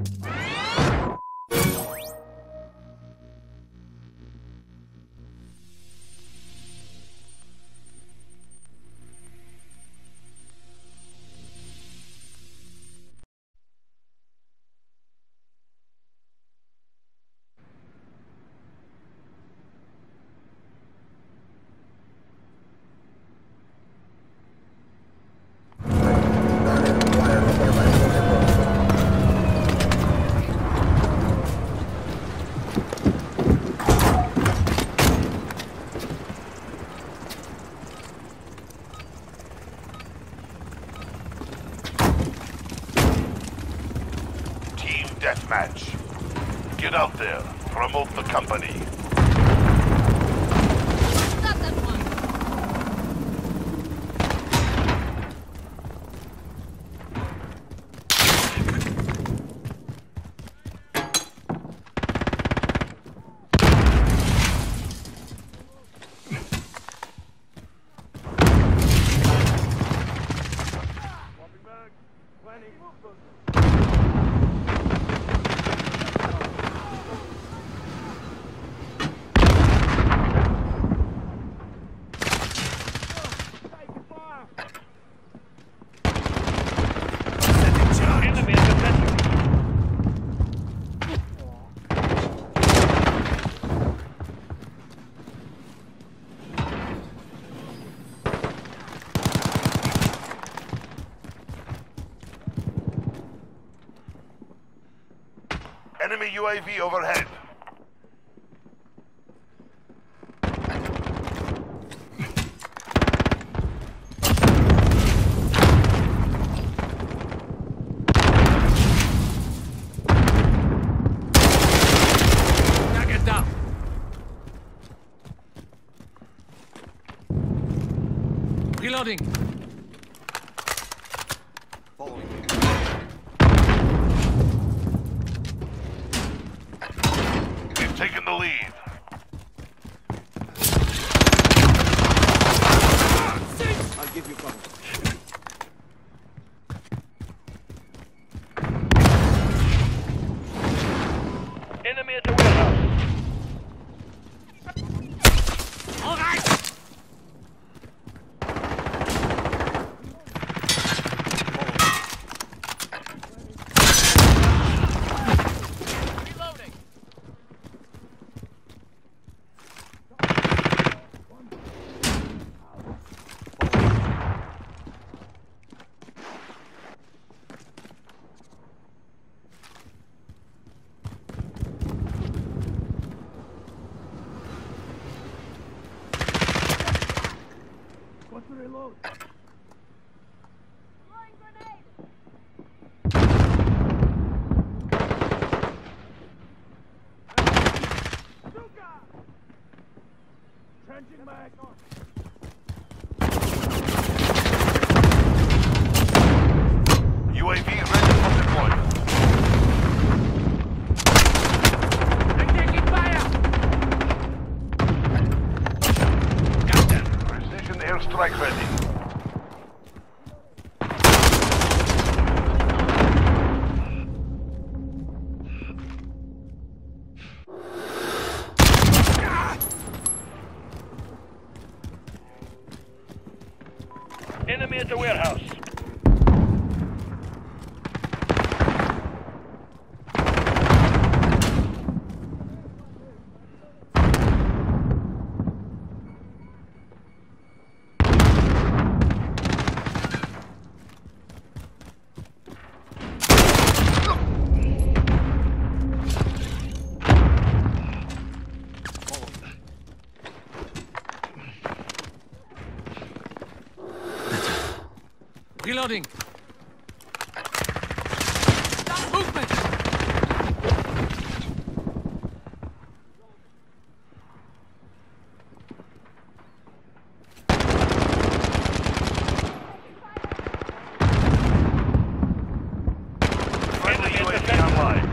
Deathmatch. Get out there. Promote the company. Got that one. Enemy UAV overhead. Target down. Reloading. We've taken the lead. I'll give you cover. Enemy at the warehouse. All right. Reloading. What's the reload? Throwing grenade. Trenching back. UAV ready for deployment. I'm taking fire. Got them. Precision airstrike ready. Enemy at the warehouse. Reloading. Movement. Friendly UAV online.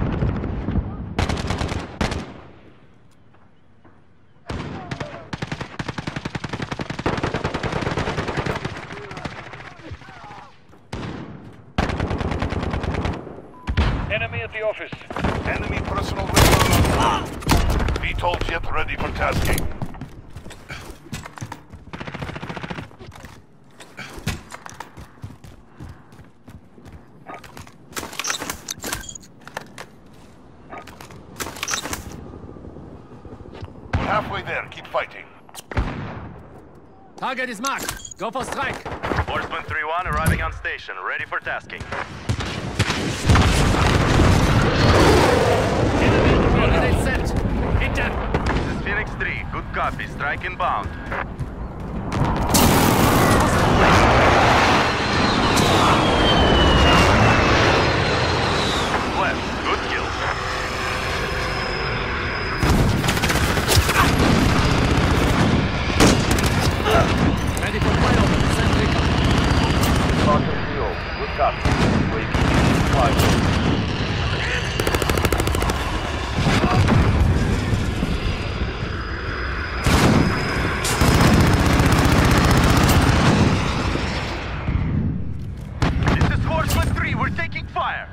office. Enemy personal radar. VTOL jet ready for tasking. We're halfway there. Keep fighting. Target is marked. Go for strike. Horseman 3-1 arriving on station, ready for tasking. Coordinate set. Hit them. This is Phoenix 3. Good copy. Strike inbound. Left. Good kill. Ready for flyover. Send recon. Contact Leo. Good copy. UAV flight. This is Horseman 3. We're taking fire.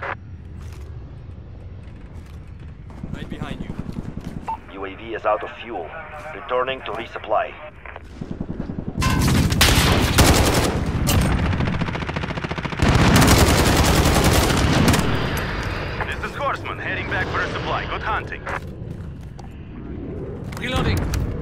Right behind you. UAV is out of fuel. Returning to resupply. This is Horseman heading back for a supply. Good hunting. Reloading.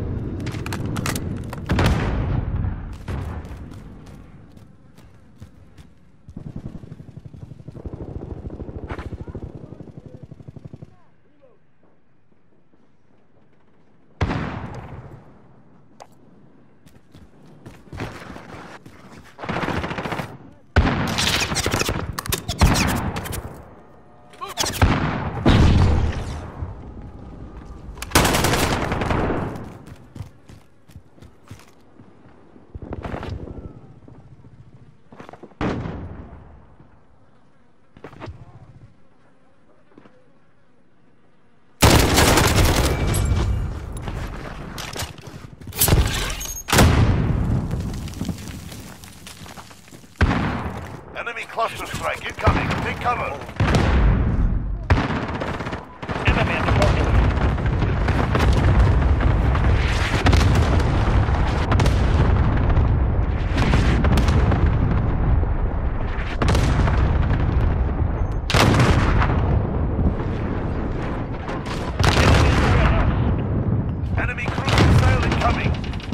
Enemy cluster strike incoming. Take cover. Enemy at the forklift. Enemy cruise missile incoming.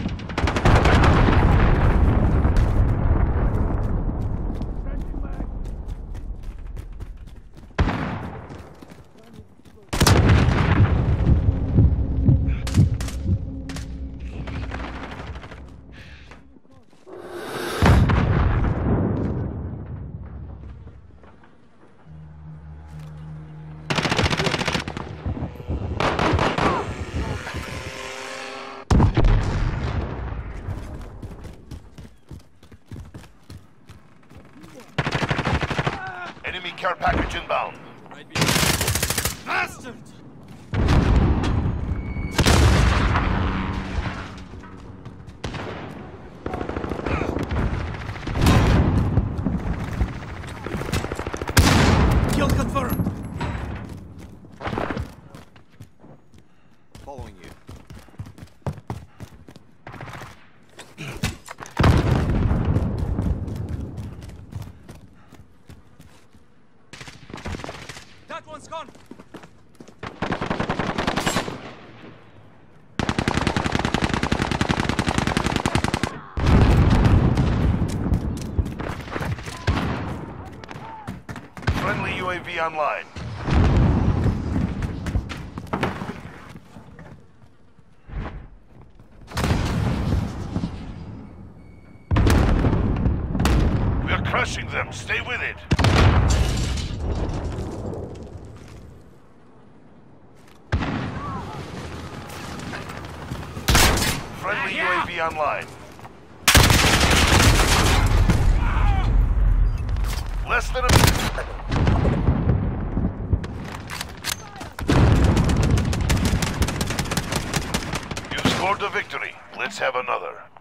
Enemy care package inbound. Right behind. Bastard! Kill confirmed. Following you. That one's gone. Friendly UAV online. We're crushing them. Stay with it. Friendly UAV online. Less than a minute. You scored a victory. Let's have another.